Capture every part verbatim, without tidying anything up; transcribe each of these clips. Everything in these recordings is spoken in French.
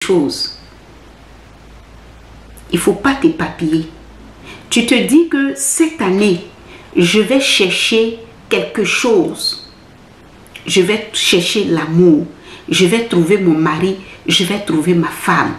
chose. Il ne faut pas t'éparpiller. Tu te dis que cette année, je vais chercher quelque chose. Je vais chercher l'amour. Je vais trouver mon mari. Je vais trouver ma femme.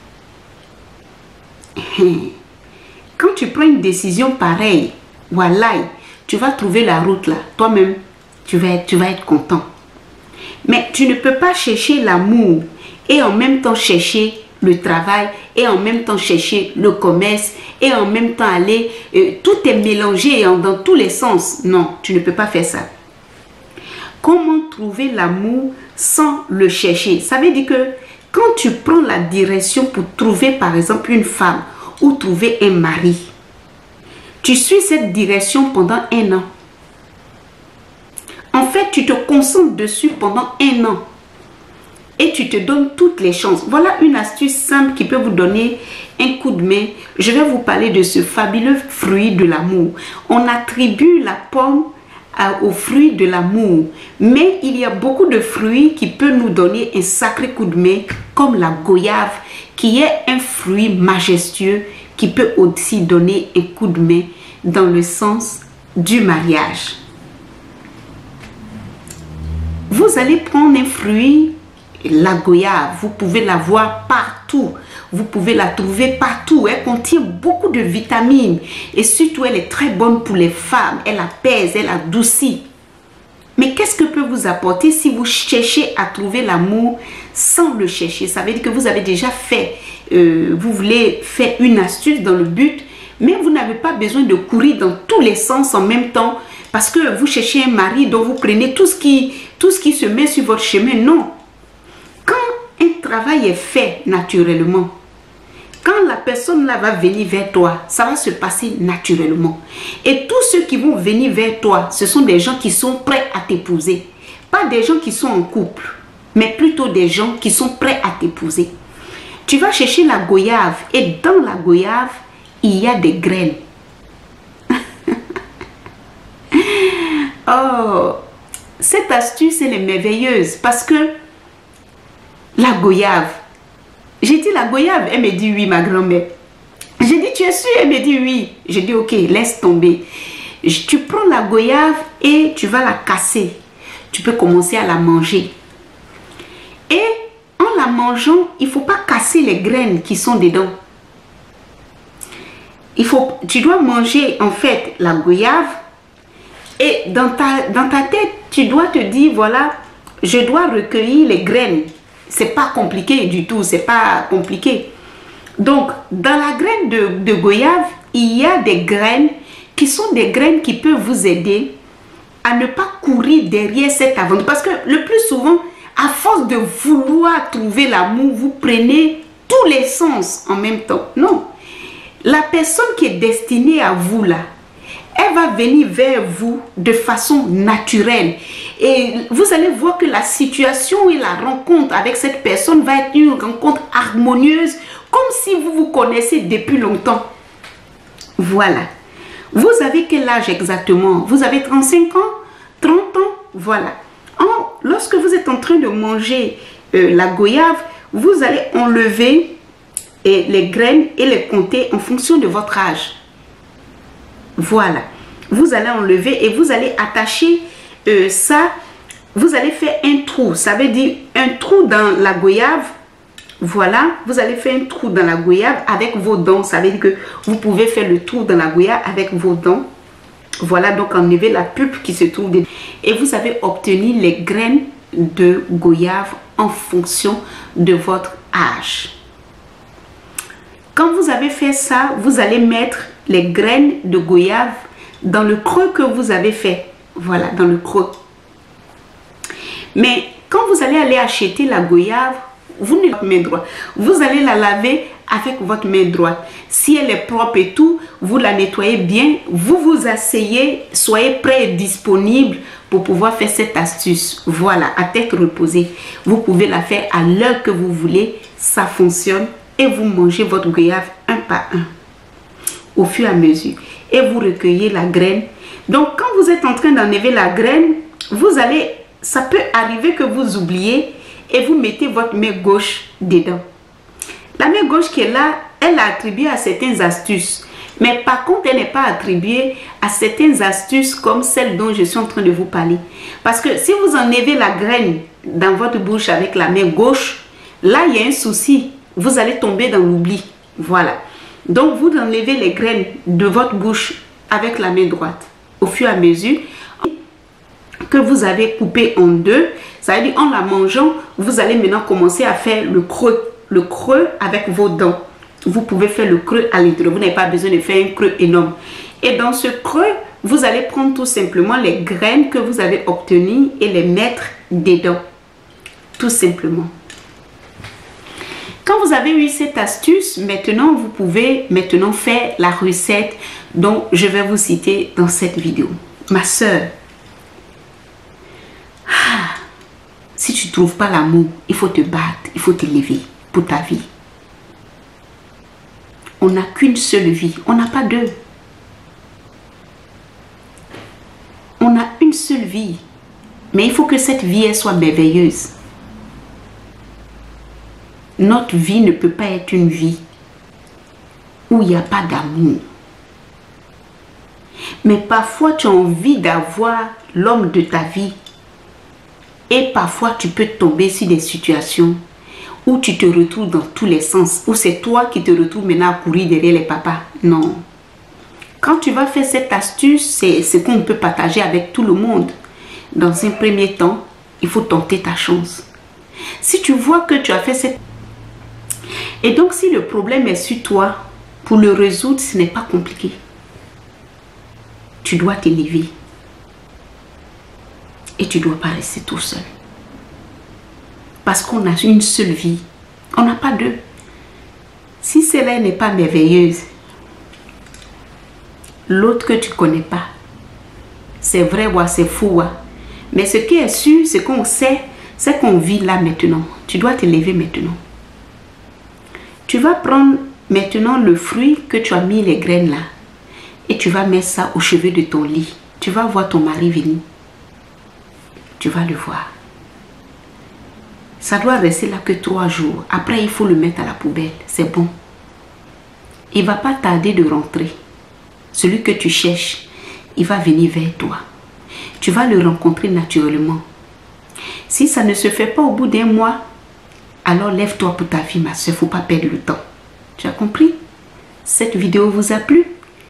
Quand tu prends une décision pareille, voilà, tu vas trouver la route là. Toi-même, tu vas être, tu vas être content. Mais tu ne peux pas chercher l'amour et en même temps chercher le travail et en même temps chercher le commerce et en même temps aller, euh, tout est mélangé hein, dans tous les sens. Non, tu ne peux pas faire ça. Comment trouver l'amour sans le chercher? Ça veut dire que quand tu prends la direction pour trouver par exemple une femme ou trouver un mari, tu suis cette direction pendant un an. En fait, tu te concentres dessus pendant un an. Et tu te donnes toutes les chances. Voilà une astuce simple qui peut vous donner un coup de main. Je vais vous parler de ce fabuleux fruit de l'amour. On attribue la pomme à, au fruit de l'amour. Mais il y a beaucoup de fruits qui peuvent nous donner un sacré coup de main, comme la goyave, qui est un fruit majestueux qui peut aussi donner un coup de main dans le sens du mariage. Vous allez prendre un fruit, la goyave, vous pouvez la voir partout, vous pouvez la trouver partout, elle contient beaucoup de vitamines et surtout elle est très bonne pour les femmes, elle apaise, elle adoucit. Mais qu'est-ce que peut vous apporter si vous cherchez à trouver l'amour sans le chercher? Ça veut dire que vous avez déjà fait, euh, vous voulez faire une astuce dans le but, mais vous n'avez pas besoin de courir dans tous les sens en même temps parce que vous cherchez un mari dont vous prenez tout ce qui, tout ce qui se met sur votre chemin. Non. Quand un travail est fait naturellement, quand la personne là va venir vers toi, ça va se passer naturellement. Et tous ceux qui vont venir vers toi, ce sont des gens qui sont prêts à t'épouser. Pas des gens qui sont en couple, mais plutôt des gens qui sont prêts à t'épouser. Tu vas chercher la goyave et dans la goyave, il y a des graines. Oh, cette astuce, elle est merveilleuse parce que la goyave, j'ai dit la goyave, elle me dit oui, ma grand-mère. J'ai dit tu es sûre? Elle me dit oui. J'ai dit ok, laisse tomber. Tu prends la goyave et tu vas la casser. Tu peux commencer à la manger. Et en la mangeant, il ne faut pas casser les graines qui sont dedans. Il faut, tu dois manger en fait la goyave et dans ta, dans ta tête, tu dois te dire voilà, je dois recueillir les graines. C'est pas compliqué du tout, c'est pas compliqué. Donc, dans la graine de, de goyave, il y a des graines qui sont des graines qui peuvent vous aider à ne pas courir derrière cette aventure. Parce que le plus souvent, à force de vouloir trouver l'amour, vous prenez tous les sens en même temps. Non. La personne qui est destinée à vous là, elle va venir vers vous de façon naturelle. Et vous allez voir que la situation et la rencontre avec cette personne va être une rencontre harmonieuse, comme si vous vous connaissez depuis longtemps. Voilà. Vous avez quel âge exactement? Vous avez trente-cinq ans? trente ans? Voilà. En, lorsque vous êtes en train de manger euh, la goyave, vous allez enlever et les graines et les compter en fonction de votre âge. Voilà. Vous allez enlever et vous allez attacher euh, ça. Vous allez faire un trou. Ça veut dire un trou dans la goyave. Voilà. Vous allez faire un trou dans la goyave avec vos dents. Ça veut dire que vous pouvez faire le trou dans la goyave avec vos dents. Voilà. Donc enlever la pulpe qui se trouve dedans. Et vous avez obtenu les graines de goyave en fonction de votre âge. Quand vous avez fait ça, vous allez mettre les graines de goyave dans le creux que vous avez fait. Voilà, dans le creux. Mais quand vous allez aller acheter la goyave, vous ne votre main droite. Vous allez la laver avec votre main droite. Si elle est propre et tout, vous la nettoyez bien. Vous vous asseyez, soyez prêt et disponible pour pouvoir faire cette astuce. Voilà, à tête reposée. Vous pouvez la faire à l'heure que vous voulez. Ça fonctionne. Et vous mangez votre goyave un par un. Au fur et à mesure. Et vous recueillez la graine. Donc, quand vous êtes en train d'enlever la graine, vous allez, ça peut arriver que vous oubliez et vous mettez votre main gauche dedans. La main gauche qui est là, elle a attribué à certaines astuces. Mais par contre, elle n'est pas attribuée à certaines astuces comme celle dont je suis en train de vous parler. Parce que si vous enlevez la graine dans votre bouche avec la main gauche, là, il y a un souci. Vous allez tomber dans l'oubli. Voilà. Donc, vous enlevez les graines de votre bouche avec la main droite. Au fur et à mesure que vous avez coupé en deux, ça veut dire en la mangeant, vous allez maintenant commencer à faire le creux. Le creux avec vos dents. Vous pouvez faire le creux à l'intérieur. Vous n'avez pas besoin de faire un creux énorme. Et dans ce creux, vous allez prendre tout simplement les graines que vous avez obtenues et les mettre dedans. Tout simplement. Quand vous avez eu cette astuce, maintenant, vous pouvez maintenant faire la recette dont je vais vous citer dans cette vidéo. Ma soeur, ah, si tu ne trouves pas l'amour, il faut te battre, il faut te lever pour ta vie. On n'a qu'une seule vie, on n'a pas deux. On a une seule vie, mais il faut que cette vie elle soit merveilleuse. Notre vie ne peut pas être une vie où il n'y a pas d'amour. Mais parfois tu as envie d'avoir l'homme de ta vie et parfois tu peux tomber sur des situations où tu te retrouves dans tous les sens, où c'est toi qui te retrouves maintenant à courir derrière les papas. Non. Quand tu vas faire cette astuce, c'est ce qu'on peut partager avec tout le monde. Dans un premier temps, il faut tenter ta chance. Si tu vois que tu as fait cette... Et donc, si le problème est sur toi, pour le résoudre, ce n'est pas compliqué. Tu dois t'élever. Et tu ne dois pas rester tout seul. Parce qu'on a une seule vie. On n'a pas deux. Si celle-là n'est pas merveilleuse, l'autre que tu ne connais pas, c'est vrai ou c'est fou. Mais ce qui est sûr, ce qu'on sait, c'est qu'on vit là maintenant. Tu dois t'élever maintenant. Tu vas prendre maintenant le fruit que tu as mis les graines là. Et tu vas mettre ça au chevet de ton lit. Tu vas voir ton mari venir. Tu vas le voir. Ça doit rester là que trois jours. Après, il faut le mettre à la poubelle. C'est bon. Il ne va pas tarder de rentrer. Celui que tu cherches, il va venir vers toi. Tu vas le rencontrer naturellement. Si ça ne se fait pas au bout d'un mois, alors lève-toi pour ta vie, ma soeur. Il ne faut pas perdre le temps. Tu as compris? Cette vidéo vous a plu?